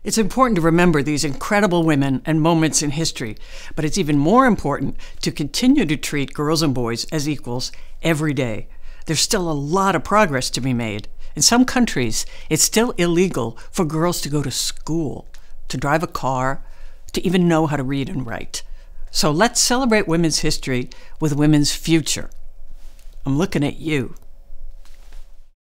It's important to remember these incredible women and moments in history, but it's even more important to continue to treat girls and boys as equals every day. There's still a lot of progress to be made. In some countries, it's still illegal for girls to go to school, to drive a car, to even know how to read and write. So let's celebrate women's history with women's future. I'm looking at you.